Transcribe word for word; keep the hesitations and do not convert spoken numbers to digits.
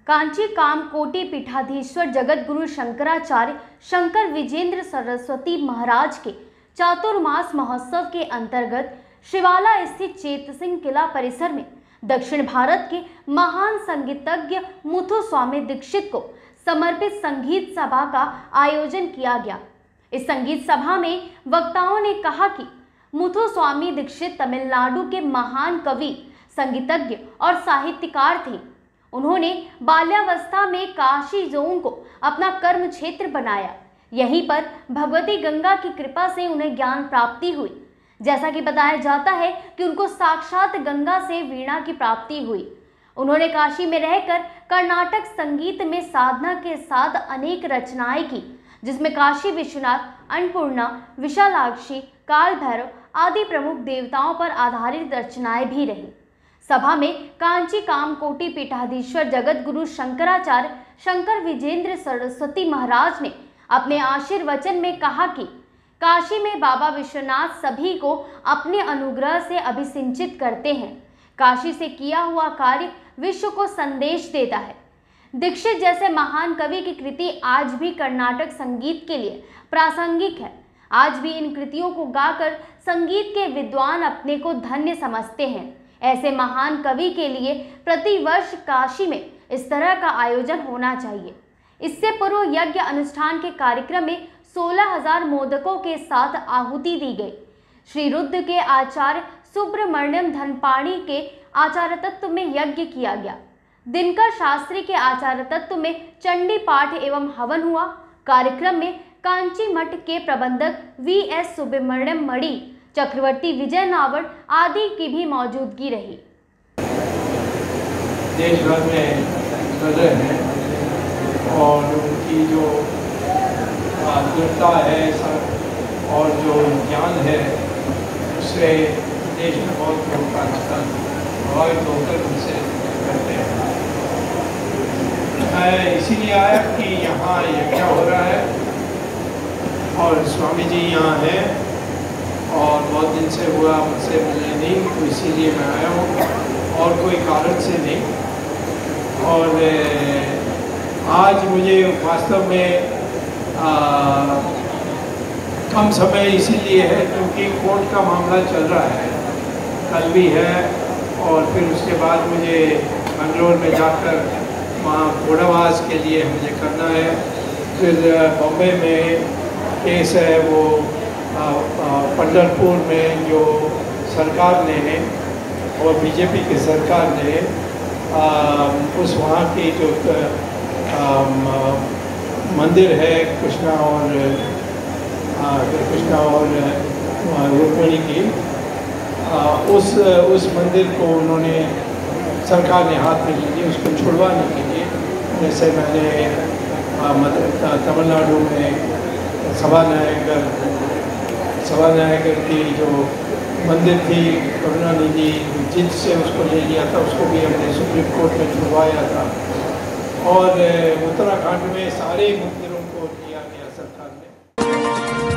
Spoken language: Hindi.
कांची कामकोटि पीठाधीश्वर जगत गुरु शंकराचार्य शंकर विजेंद्र सरस्वती महाराज के चातुर्मास महोत्सव के अंतर्गत शिवाला स्थित चेतसिंह किला परिसर में दक्षिण भारत के महान संगीतज्ञ मुथुस्वामी दीक्षित को समर्पित संगीत सभा का आयोजन किया गया। इस संगीत सभा में वक्ताओं ने कहा कि मुथुस्वामी दीक्षित तमिलनाडु के महान कवि, संगीतज्ञ और साहित्यकार थे। उन्होंने बाल्यावस्था में काशी जोन को अपना कर्म क्षेत्र बनाया। यहीं पर भगवती गंगा की कृपा से उन्हें ज्ञान प्राप्ति हुई। जैसा कि बताया जाता है कि उनको साक्षात गंगा से वीणा की प्राप्ति हुई। उन्होंने काशी में रहकर कर्नाटक संगीत में साधना के साथ अनेक रचनाएं की, जिसमें काशी विश्वनाथ, अन्नपूर्णा, विशालाक्षी, काल भैरव आदि प्रमुख देवताओं पर आधारित रचनाएं भी रही। सभा में कांची कामकोटि पीठाधीश्वर जगत गुरु शंकराचार्य शंकर विजेंद्र सरस्वती महाराज ने अपने आशीर्वचन में कहा कि काशी में बाबा विश्वनाथ सभी को अपने अनुग्रह से अभिसिंचित करते हैं। काशी से किया हुआ कार्य विश्व को संदेश देता है। दीक्षित जैसे महान कवि की कृति आज भी कर्नाटक संगीत के लिए प्रासंगिक है। आज भी इन कृतियों को गाकर संगीत के विद्वान अपने को धन्य समझते हैं। ऐसे महान कवि के लिए प्रतिवर्ष काशी में इस तरह का आयोजन होना चाहिए। इससे पूर्व यज्ञ अनुष्ठान के कार्यक्रम में सोलह हजार मोदकों के साथ आहुति दी गई। श्री रुद्र के आचार्य सुब्रमण्यम धनपाणी के आचार्य तत्व में यज्ञ किया गया। दिनकर शास्त्री के आचार्य तत्व में चंडी पाठ एवं हवन हुआ। कार्यक्रम में कांची मठ के प्रबंधक वी एस सुब्रमण्यम मणि, चक्रवर्ती विजय नावड़ आदि की भी मौजूदगी रही। देश भर में बदले हैं और उनकी जो दृढ़ता है और जो ज्ञान है उससे देश में बहुत लोग आजकल प्रभावित होकर उनसे करते हैं। मैं इसीलिए आया कि यहाँ यज्ञ हो रहा है और स्वामी जी यहाँ हैं और बहुत दिन से हुआ मुझसे मिलने नहीं, तो इसीलिए मैं आया हूँ और कोई कारण से नहीं। और आज मुझे वास्तव में आ, कम समय इसीलिए है क्योंकि कोर्ट का मामला चल रहा है, कल भी है और फिर उसके बाद मुझे बेंगलोर में जाकर वहाँ कोडावास के लिए मुझे करना है। फिर बॉम्बे में केस है वो पंढरपुर में जो सरकार ने है और बीजेपी की सरकार ने आ, उस वहाँ की जो आ, मंदिर है कृष्णा और कृष्णा और रुक्मिणी की, आ, उस उस मंदिर को उन्होंने सरकार ने हाथ में ली, उसको छुड़वाने के लिए जैसे मैंने तमिलनाडु में सभानायकर सभानायकर की जो मंदिर थी करुणानिधि जिनसे उसको ले लिया था, उसको भी हमने सुप्रीम कोर्ट में छुड़वाया था। और उत्तराखंड में सारे मंदिरों को लिया गया सरकार ने।